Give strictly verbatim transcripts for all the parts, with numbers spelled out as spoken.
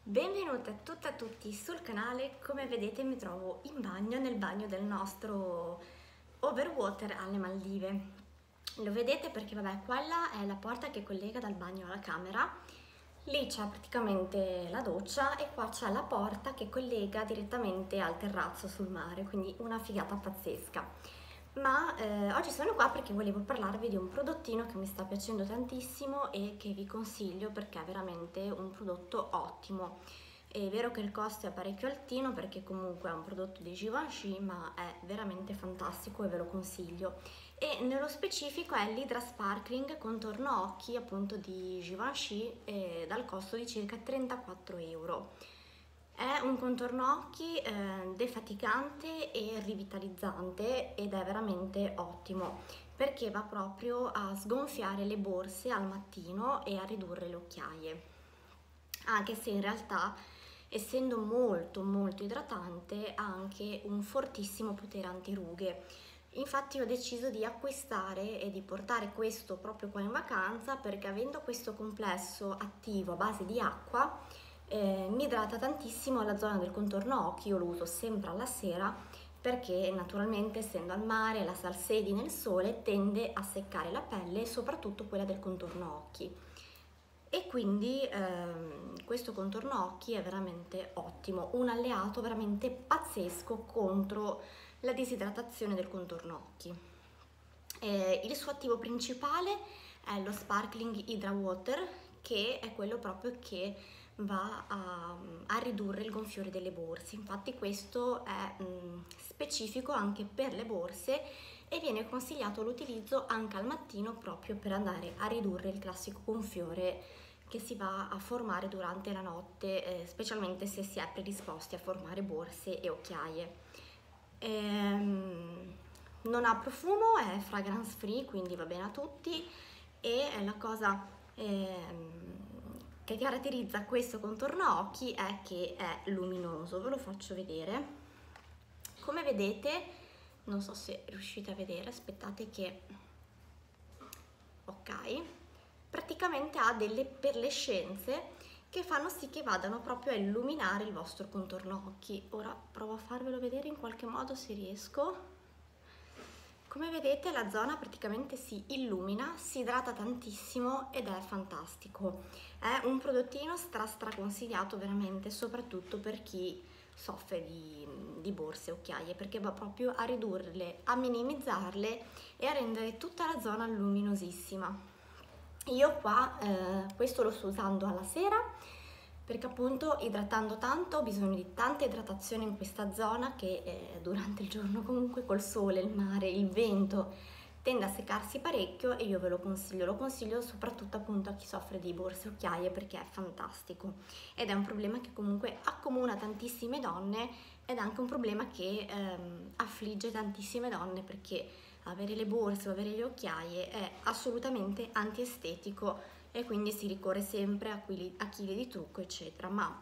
Benvenute a tutte e a tutti sul canale. Come vedete mi trovo in bagno, nel bagno del nostro overwater alle Maldive. Lo vedete perché vabbè, quella è la porta che collega dal bagno alla camera. Lì c'è praticamente la doccia e qua c'è la porta che collega direttamente al terrazzo sul mare, quindi una figata pazzesca. Ma eh, oggi sono qua perché volevo parlarvi di un prodottino che mi sta piacendo tantissimo e che vi consiglio perché è veramente un prodotto ottimo. È vero che il costo è parecchio altino perché comunque è un prodotto di Givenchy, ma è veramente fantastico e ve lo consiglio. E nello specifico è l'Hydra Sparkling contorno occhi appunto di Givenchy eh, dal costo di circa trentaquattro euro. È un contorno occhi eh, defaticante e rivitalizzante ed è veramente ottimo perché va proprio a sgonfiare le borse al mattino e a ridurre le occhiaie, anche se in realtà, essendo molto molto idratante, ha anche un fortissimo potere antirughe. Infatti ho deciso di acquistare e di portare questo proprio qua in vacanza perché, avendo questo complesso attivo a base di acqua, eh, mi idrata tantissimo la zona del contorno occhi. Io lo uso sempre alla sera perché naturalmente, essendo al mare, la salsedi nel sole tende a seccare la pelle, soprattutto quella del contorno occhi. E quindi ehm, questo contorno occhi è veramente ottimo, un alleato veramente pazzesco contro la disidratazione del contorno occhi. Eh, il suo attivo principale è lo Sparkling Hydra Water, che è quello proprio che va a, a ridurre il gonfiore delle borse. Infatti questo è mh, specifico anche per le borse e viene consigliato l'utilizzo anche al mattino proprio per andare a ridurre il classico gonfiore che si va a formare durante la notte, eh, specialmente se si è predisposti a formare borse e occhiaie. Ehm, non ha profumo, è fragrance free, quindi va bene a tutti, e la cosa ehm, che caratterizza questo contorno occhi è che è luminoso. Ve lo faccio vedere. Come vedete, non so se riuscite a vedere, aspettate che... ok, praticamente ha delle perlescenze che fanno sì che vadano proprio a illuminare il vostro contorno occhi. Ora provo a farvelo vedere in qualche modo se riesco. Come vedete la zona praticamente si illumina, si idrata tantissimo ed è fantastico. È un prodottino stra stra consigliato veramente, soprattutto per chi soffre di, di borse e occhiaie, perché va proprio a ridurle, a minimizzarle e a rendere tutta la zona luminosissima. Io qua eh, questo lo sto usando alla sera perché appunto, idratando tanto, ho bisogno di tanta idratazione in questa zona che eh, durante il giorno comunque col sole, il mare, il vento tende a seccarsi parecchio, e io ve lo consiglio, lo consiglio soprattutto appunto a chi soffre di borse e occhiaie perché è fantastico ed è un problema che comunque accomuna tantissime donne ed è anche un problema che ehm, affligge tantissime donne, perché avere le borse o avere le occhiaie è assolutamente antiestetico e quindi si ricorre sempre a chili, a chili di trucco eccetera, ma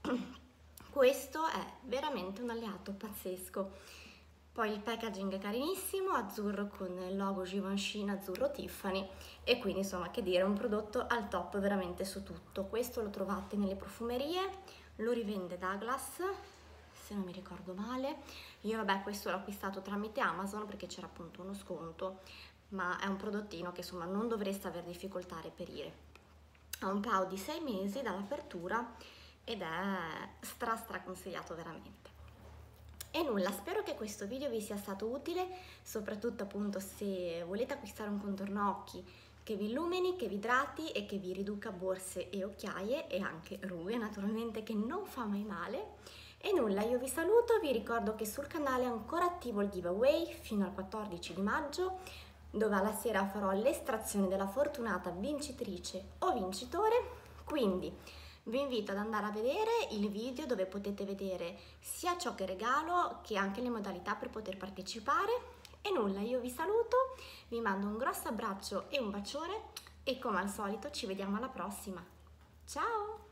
questo è veramente un alleato pazzesco. Poi il packaging è carinissimo, azzurro con il logo Givenchy in azzurro Tiffany, e quindi insomma, che dire, un prodotto al top veramente su tutto. Questo lo trovate nelle profumerie, lo rivende Douglas se non mi ricordo male. Io vabbè questo l'ho acquistato tramite Amazon perché c'era appunto uno sconto, ma è un prodottino che insomma non dovreste aver difficoltà a reperire. Ha un pau di sei mesi dall'apertura ed è stra stra consigliato veramente. E nulla, spero che questo video vi sia stato utile, soprattutto appunto se volete acquistare un contorno occhi che vi illumini, che vi idrati e che vi riduca borse e occhiaie e anche rughe naturalmente, che non fa mai male. E nulla, io vi saluto, vi ricordo che sul canale è ancora attivo il giveaway fino al quattordici di maggio, dove alla sera farò l'estrazione della fortunata vincitrice o vincitore, quindi vi invito ad andare a vedere il video dove potete vedere sia ciò che regalo che anche le modalità per poter partecipare. E nulla, io vi saluto, vi mando un grosso abbraccio e un bacione e come al solito ci vediamo alla prossima. Ciao!